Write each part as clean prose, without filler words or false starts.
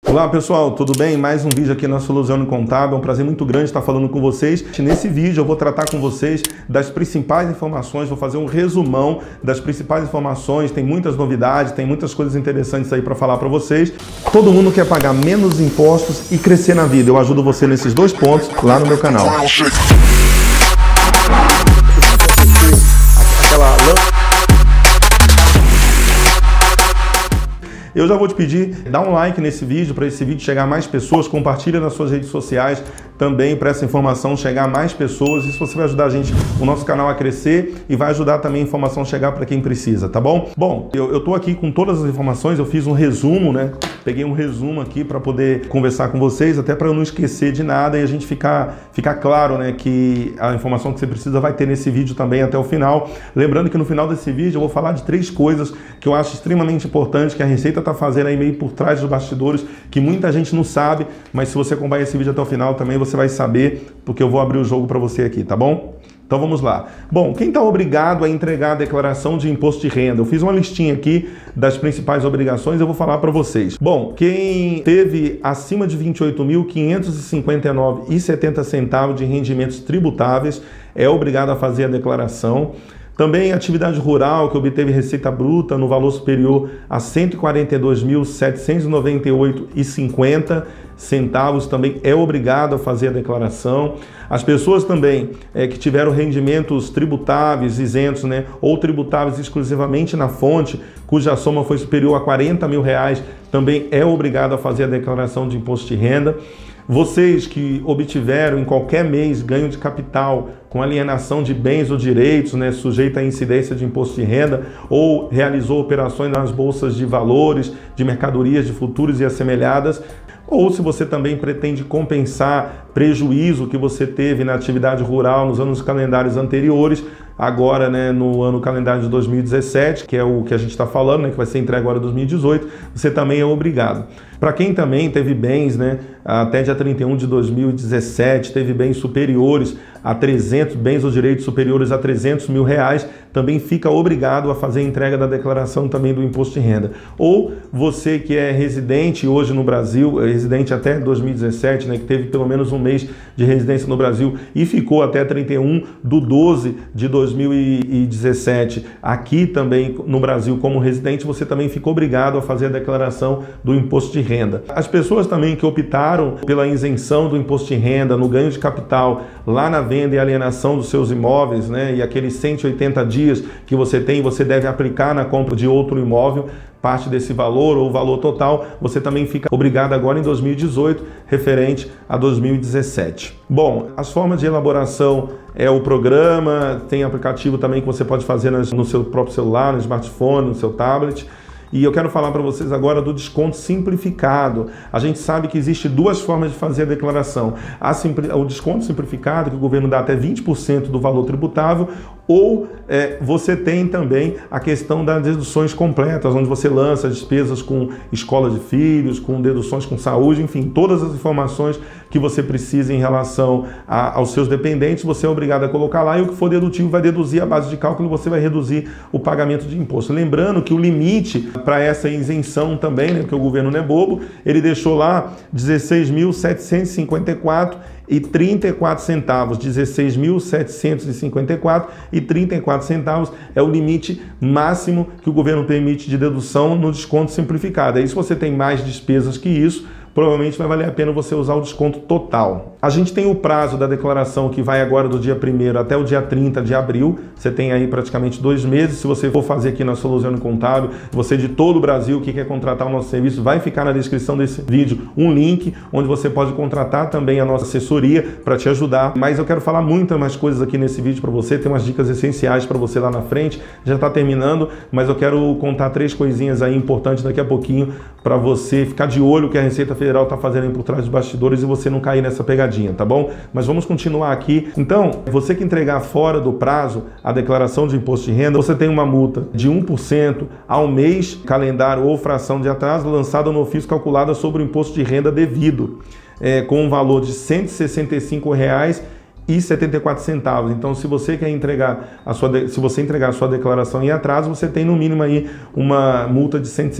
Olá pessoal, tudo bem? Mais um vídeo aqui na Soluzione Contábil, é um prazer muito grande estar falando com vocês. Nesse vídeo eu vou tratar com vocês das principais informações, vou fazer um resumão das principais informações, tem muitas novidades, tem muitas coisas interessantes aí para falar para vocês. Todo mundo quer pagar menos impostos e crescer na vida, eu ajudo você nesses dois pontos lá no meu canal. Eu já vou te pedir, dá um like nesse vídeo, para esse vídeo chegar a mais pessoas, compartilha nas suas redes sociais também para essa informação chegar a mais pessoas. Isso você vai ajudar a gente, o nosso canal a crescer e vai ajudar também a informação chegar para quem precisa, tá bom? Bom, eu tô aqui com todas as informações, eu fiz um resumo, né? Peguei um resumo aqui para poder conversar com vocês, até para eu não esquecer de nada e a gente ficar claro, né, que a informação que você precisa vai ter nesse vídeo também até o final. Lembrando que no final desse vídeo eu vou falar de 3 coisas que eu acho extremamente importantes que a Receita está fazendo aí meio por trás dos bastidores, que muita gente não sabe, mas se você acompanhar esse vídeo até o final também você vai saber, porque eu vou abrir o jogo para você aqui, tá bom? Então vamos lá. Bom, quem está obrigado a entregar a declaração de imposto de renda? Eu fiz uma listinha aqui das principais obrigações, eu vou falar para vocês. Bom, quem teve acima de R$ 28.559,70 de rendimentos tributáveis é obrigado a fazer a declaração. Também atividade rural que obteve receita bruta no valor superior a R$ 142.798,50 também é obrigado a fazer a declaração. As pessoas também que tiveram rendimentos tributáveis isentos, né, ou tributáveis exclusivamente na fonte, cuja soma foi superior a R$ 40 mil, também é obrigado a fazer a declaração de imposto de renda. Vocês que obtiveram em qualquer mês ganho de capital com alienação de bens ou direitos, né, sujeita à incidência de imposto de renda, ou realizou operações nas bolsas de valores, de mercadorias, de futuros e assemelhadas, ou se você também pretende compensar prejuízo que você teve na atividade rural nos anos calendários anteriores, agora, né, no ano calendário de 2017, que é o que a gente está falando, né, que vai ser entregue agora em 2018, você também é obrigado. Para quem também teve bens, né, até dia 31 de 2017, teve bens superiores a 300, bens ou direitos superiores a R$ 300 mil, também fica obrigado a fazer a entrega da declaração também do imposto de renda. Ou você que é residente hoje no Brasil, residente até 2017, né, que teve pelo menos um mês de residência no Brasil e ficou até 31/12/2017 aqui também no Brasil como residente, você também fica obrigado a fazer a declaração do imposto de renda. As pessoas também que optaram pela isenção do imposto de renda no ganho de capital lá na venda e alienação dos seus imóveis, né, e aqueles 180 dias que você tem, você deve aplicar na compra de outro imóvel, parte desse valor ou o valor total, você também fica obrigado agora em 2018, referente a 2017. Bom, as formas de elaboração é o programa, tem aplicativo também que você pode fazer no seu próprio celular, no smartphone, no seu tablet. E eu quero falar para vocês agora do desconto simplificado. A gente sabe que existe 2 formas de fazer a declaração. O desconto simplificado, que o governo dá até 20% do valor tributável, ou você tem também a questão das deduções completas, onde você lança despesas com escola de filhos, com deduções com saúde, enfim, todas as informações que você precisa em relação aos seus dependentes, você é obrigado a colocar lá, e o que for dedutivo vai deduzir a base de cálculo e você vai reduzir o pagamento de imposto. Lembrando que o limite para essa isenção também, né, porque o governo não é bobo, ele deixou lá R$ 16.754,34, 16.754,34 é o limite máximo que o governo permite de dedução no desconto simplificado. Aí se você tem mais despesas que isso, provavelmente vai valer a pena você usar o desconto total. A gente tem o prazo da declaração que vai agora do dia 1º até o dia 30 de abril. Você tem aí praticamente 2 meses. Se você for fazer aqui na Soluzione Contábil, você de todo o Brasil que quer contratar o nosso serviço, vai ficar na descrição desse vídeo um link onde você pode contratar também a nossa assessoria para te ajudar. Mas eu quero falar muitas mais coisas aqui nesse vídeo para você, tem umas dicas essenciais para você lá na frente. Já está terminando, mas eu quero contar 3 coisinhas aí importantes daqui a pouquinho para você ficar de olho que a Receita Federal está fazendo aí por trás dos bastidores e você não cair nessa pegadinha, tá bom? Mas vamos continuar aqui. Então, você que entregar fora do prazo a declaração de imposto de renda, você tem uma multa de 1% ao mês, calendário ou fração de atraso, lançada no ofício calculada sobre o imposto de renda devido, com um valor de R$ 165,00 R$1,74. Então, se você quer entregar se você entregar a sua declaração em atraso, você tem no mínimo aí uma multa de R$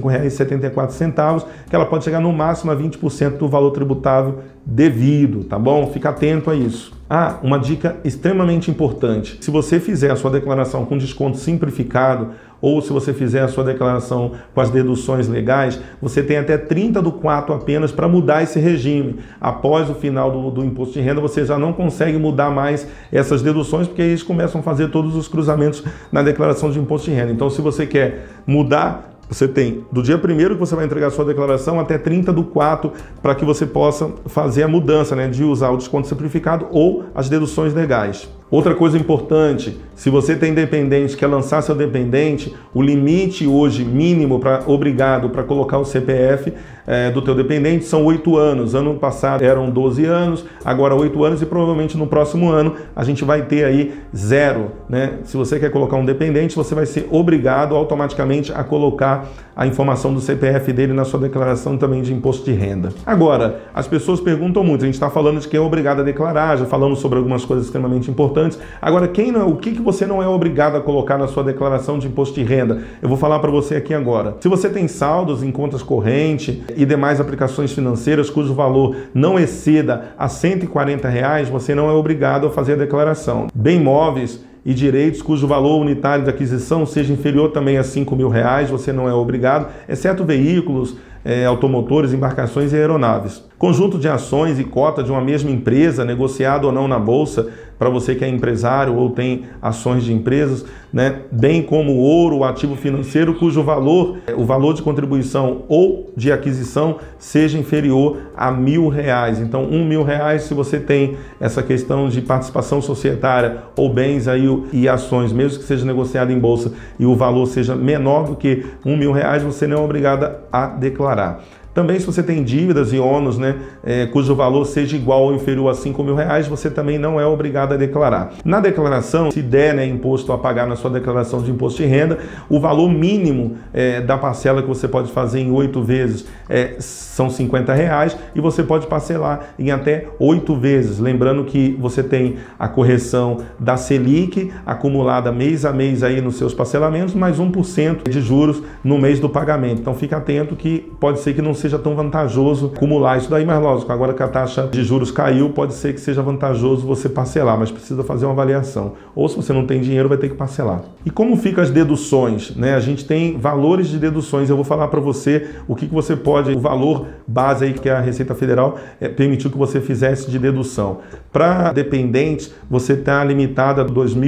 165,74, que ela pode chegar no máximo a 20% do valor tributável devido, tá bom? Fica atento a isso. Ah, uma dica extremamente importante. Se você fizer a sua declaração com desconto simplificado, ou se você fizer a sua declaração com as deduções legais, você tem até 30/4 apenas para mudar esse regime. Após o final do imposto de renda, você já não consegue mudar mais essas deduções, porque aí eles começam a fazer todos os cruzamentos na declaração de imposto de renda. Então, se você quer mudar, você tem do dia 1º que você vai entregar a sua declaração até 30/4 para que você possa fazer a mudança, né, de usar o desconto simplificado ou as deduções legais. Outra coisa importante, se você tem dependente, quer lançar seu dependente, o limite hoje mínimo obrigado para colocar o CPF do teu dependente são 8 anos. Ano passado eram 12 anos, agora 8 anos e provavelmente no próximo ano a gente vai ter aí 0, né? Se você quer colocar um dependente, você vai ser obrigado automaticamente a colocar a informação do CPF dele na sua declaração também de imposto de renda. Agora, as pessoas perguntam muito, a gente está falando de quem é obrigado a declarar, já falamos sobre algumas coisas extremamente importantes. Agora, o que você não é obrigado a colocar na sua declaração de imposto de renda? Eu vou falar para você aqui agora. Se você tem saldos em contas correntes e demais aplicações financeiras cujo valor não exceda a R$140, você não é obrigado a fazer a declaração. Bem imóveis e direitos cujo valor unitário de aquisição seja inferior também a R$5.000, você não é obrigado, exceto veículos, automotores, embarcações e aeronaves. Conjunto de ações e cota de uma mesma empresa, negociado ou não na bolsa, para você que é empresário ou tem ações de empresas, né? Bem como ouro ou ativo financeiro cujo valor, o valor de contribuição ou de aquisição seja inferior a R$1.000. Então, R$1.000, se você tem essa questão de participação societária ou bens aí e ações, mesmo que seja negociado em bolsa e o valor seja menor do que R$1.000, você não é obrigado a declarar. Também, se você tem dívidas e ônus, né, cujo valor seja igual ou inferior a R$5.000, você também não é obrigado a declarar. Na declaração, se der, né, imposto a pagar na sua declaração de imposto de renda, o valor mínimo da parcela que você pode fazer em 8 vezes são R$50 e você pode parcelar em até 8 vezes. Lembrando que você tem a correção da Selic acumulada mês a mês aí nos seus parcelamentos, mais 1% de juros no mês do pagamento. Então, fica atento que pode ser que não seja tão vantajoso acumular isso daí, mas lógico, agora que a taxa de juros caiu, pode ser que seja vantajoso você parcelar, mas precisa fazer uma avaliação. Ou se você não tem dinheiro, vai ter que parcelar. E como ficam as deduções, né? A gente tem valores de deduções. Eu vou falar para você o que você pode, o valor base aí que a Receita Federal permitiu que você fizesse de dedução. Para dependentes, você está limitado a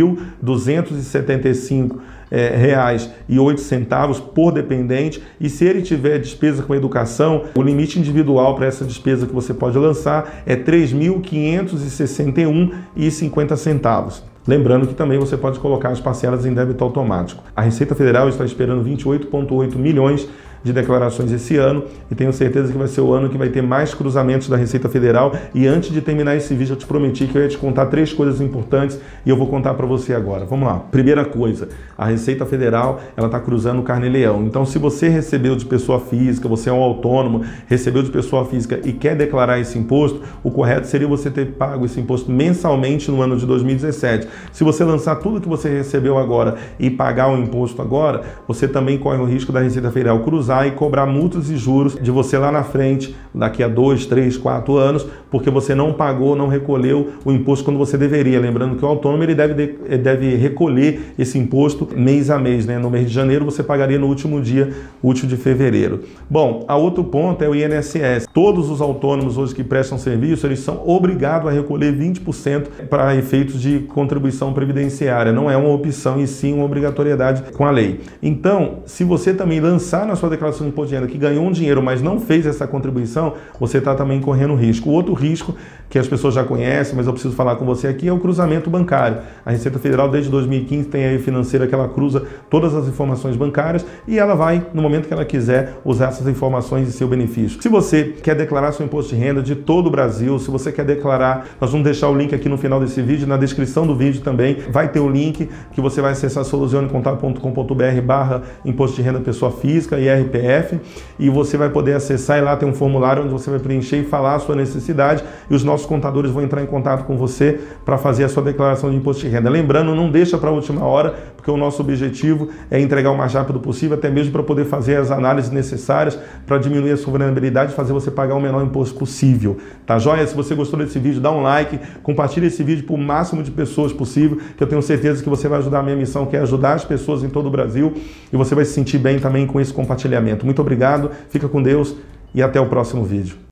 R$2.275,08 por dependente, e se ele tiver despesa com educação, o limite individual para essa despesa que você pode lançar é R$3.561,50. Lembrando que também você pode colocar as parcelas em débito automático. A Receita Federal está esperando 28,8 milhões de declarações esse ano e tenho certeza que vai ser o ano que vai ter mais cruzamentos da Receita Federal. E antes de terminar esse vídeo, eu te prometi que eu ia te contar 3 coisas importantes e eu vou contar para você agora. Vamos lá. Primeira coisa, a Receita Federal ela está cruzando o Carnê-Leão. Então, se você recebeu de pessoa física, você é um autônomo, recebeu de pessoa física e quer declarar esse imposto, o correto seria você ter pago esse imposto mensalmente no ano de 2017. Se você lançar tudo que você recebeu agora e pagar o imposto agora, você também corre o risco da Receita Federal cruzar e cobrar multas e juros de você lá na frente, daqui a 2, 3, 4 anos, porque você não pagou, não recolheu o imposto quando você deveria. Lembrando que o autônomo ele deve recolher esse imposto mês a mês, né? No mês de janeiro você pagaria no último dia útil de fevereiro. Bom, a outro ponto é o INSS. Todos os autônomos hoje que prestam serviço, eles são obrigados a recolher 20% para efeitos de contribuição previdenciária. Não é uma opção e sim uma obrigatoriedade com a lei. Então, se você também lançar na sua declaração de imposto de renda que ganhou um dinheiro, mas não fez essa contribuição, você está também correndo risco. O outro risco que as pessoas já conhecem, mas eu preciso falar com você aqui, é o cruzamento bancário. A Receita Federal, desde 2015, tem a financeira que ela cruza todas as informações bancárias e ela vai, no momento que ela quiser, usar essas informações em seu benefício. Se você quer declarar seu imposto de renda de todo o Brasil, se você quer declarar, nós vamos deixar o link aqui no final desse vídeo, na descrição do vídeo também, vai ter o link que você vai acessar solucionecontábil.com.br/imposto de renda pessoa física e RPF, e você vai poder acessar e lá tem um formulário formulário onde você vai preencher e falar a sua necessidade e os nossos contadores vão entrar em contato com você para fazer a sua declaração de imposto de renda. Lembrando, não deixa para a última hora, porque o nosso objetivo é entregar o mais rápido possível, até mesmo para poder fazer as análises necessárias para diminuir a sua vulnerabilidade e fazer você pagar o menor imposto possível. Tá joia? Se você gostou desse vídeo, dá um like, compartilha esse vídeo para o máximo de pessoas possível, que eu tenho certeza que você vai ajudar a minha missão, que é ajudar as pessoas em todo o Brasil, e você vai se sentir bem também com esse compartilhamento. Muito obrigado, fica com Deus e até o próximo vídeo.